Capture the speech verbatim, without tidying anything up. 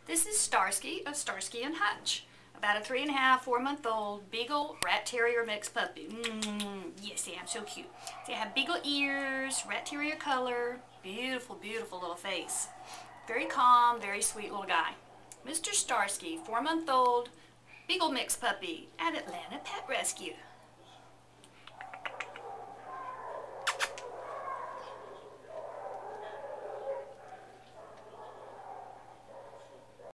This is Starsky of Starsky and Hutch. About a three and a half, four month old Beagle Rat Terrier mixed puppy. Mm, yes, they are so cute. They have Beagle ears, Rat Terrier color, beautiful, beautiful little face. Very calm, very sweet little guy. Mister Starsky, four month old Beagle mixed puppy at Atlanta Pet Rescue.